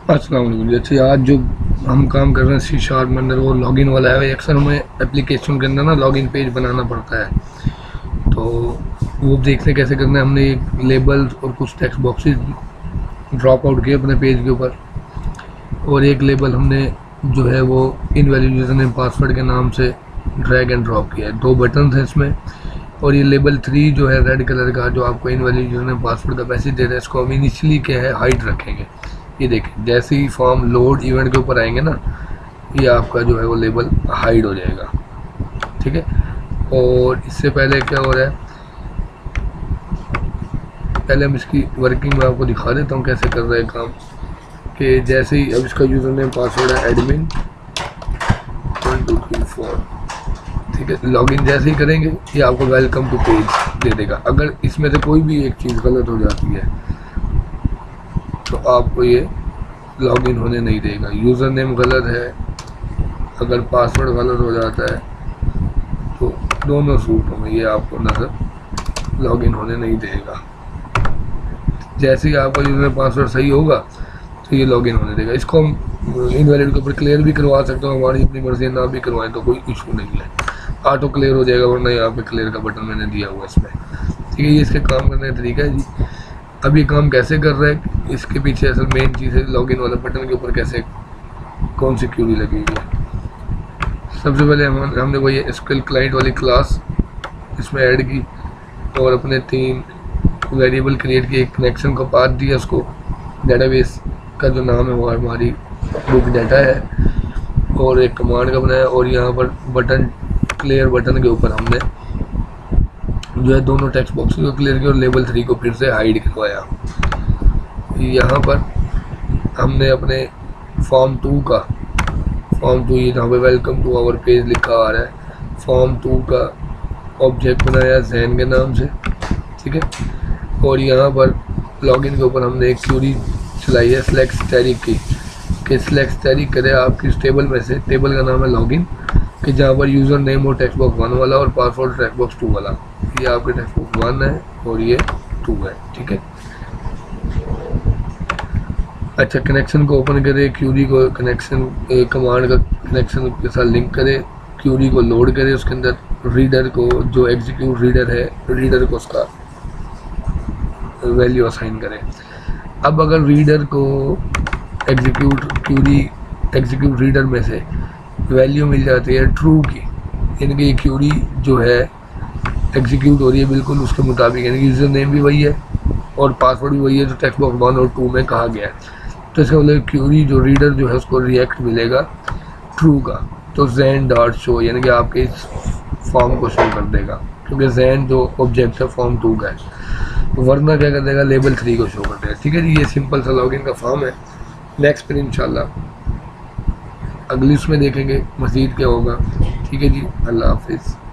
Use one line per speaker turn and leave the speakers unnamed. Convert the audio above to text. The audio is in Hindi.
अस्सलाम वालेकुम। जैसे आज जो हम काम कर रहे हैं सी शार्प में अंदर वो लॉगिन वाला है। अक्सर हमें एप्लीकेशन के अंदर ना लॉगिन पेज बनाना पड़ता है, तो वो देखने कैसे करना है। हमने एक लेबल और कुछ टेक्स्ट बॉक्सेस ड्रॉप आउट किए अपने पेज के ऊपर, और एक लेबल हमने जो है वो इनवैलिड यूज़र नेम पासवर्ड के नाम से ड्रैग एंड ड्रॉप किया है। 2 बटन हैं इसमें, और ये लेबल 3 जो है रेड कलर का, जो आपको इनवैलिड यूज़र नेम पासवर्ड का मैसेज दे रहा है, इसको हम इनिशियली क्या है हाइड रखेंगे। ये देखें, जैसे ही फॉर्म लोड इवेंट के ऊपर आएंगे ना, ये आपका जो है वो लेबल हाइड हो जाएगा, ठीक है। और इससे पहले क्या हो रहा है, पहले हम इसकी वर्किंग में आपको दिखा देता हूँ कैसे कर रहा है काम। कि जैसे ही अब इसका यूज़र नेम पासवर्ड है एडमिन 1 2 3 4, ठीक है। लॉगिन जैसे ही करेंगे ये आपको वेलकम टू पेज दे देगा। अगर इसमें से कोई भी एक चीज़ गलत हो जाती है तो आपको ये लॉगिन होने नहीं देगा। यूज़र नेम गलत है, अगर पासवर्ड गलत हो जाता है तो दोनों सूटों में ये आपको नज़र लॉगिन होने नहीं देगा। जैसे ही आपका यूज़र नेम पासवर्ड सही होगा तो ये लॉगिन होने देगा। इसको हम इनवैलिड के ऊपर क्लियर भी करवा सकते हो, हमारी अपनी मर्जी ना भी करवाएं तो कोई इशू नहीं है, ऑटो क्लियर हो जाएगा। वरना यहाँ पे क्लियर का बटन मैंने दिया हुआ इसमें, ठीक है। ये इसके काम करने का तरीका है जी। अब ये काम कैसे कर रहा है, इसके पीछे असल मेन चीज़ है लॉगिन वाला बटन के ऊपर कैसे कौन सी क्यूरी लगेगी। सबसे पहले हमने वही एसक्यूएल क्लाइंट वाली क्लास इसमें ऐड की, और अपने 3 वेरिएबल क्रिएट किए। एक कनेक्शन का पाथ दिया उसको, डेटाबेस का जो नाम है वो हमारी बुक डाटा है, और एक कमांड का बनाया। और यहाँ पर बटन क्लियर बटन के ऊपर हमने जो है दोनों टेक्स्ट बॉक्स को क्लियर किया और लेवल 3 को फिर से हाइड करवाया। यहाँ पर हमने अपने फॉर्म 2 ये जहाँ पे वेलकम टू आवर पेज लिखा आ रहा है, फॉर्म 2 का ऑब्जेक्ट बनाया जैन के नाम से, ठीक है। और यहाँ पर लॉगिन के ऊपर हमने एक क्यूरी चलाई है सिलेक्ट तारीख की, कि सिलेक्ट तारीख करे आपकी इस टेबल में से। टेबल का नाम है लॉगिन, कि जहाँ पर यूज़र नेम हो टेक्स्ट बॉक्स 1 वाला और पासवर्ड टेक्स्ट बॉक्स 2 वाला। ये आपके टेक्स्ट बॉक्स 1 है और ये 2 है, ठीक है। अच्छा, कनेक्शन को ओपन करें, क्यूरी को कनेक्शन कमांड का कनेक्शन के साथ लिंक करें, क्यूरी को लोड करें, उसके अंदर रीडर को जो एग्जीक्यूट रीडर है, रीडर को उसका वैल्यू असाइन करें। अब अगर रीडर को क्यूरी एग्जीक्यूट रीडर में से वैल्यू मिल जाती है ट्रू की, यानी कि ये क्यूरी जो है एग्जीक्यूट हो रही है बिल्कुल उसके मुताबिक, यानी कि यूज़र नेम भी वही है और पासवर्ड भी वही है जो टेक्स्ट बॉक्स 1 और 2 में कहा गया है, तो इसका मतलब क्यूरी जो रीडर जो है उसको रिएक्ट मिलेगा ट्रू का, तो जैन डॉट शो यानी कि आपके इस फॉर्म को शो कर देगा, क्योंकि जैन जो ऑब्जेक्ट है फॉर्म 2 का है। वरना क्या कर देगा, लेवल 3 को शो कर देगा, ठीक है जी। ये सिंपल सा लॉगिन का फॉर्म है। नेक्स्ट फिर इंशाल्लाह अगली उसमें देखेंगे मज़ीद क्या होगा, ठीक है जी। अल्लाह हाफिज़।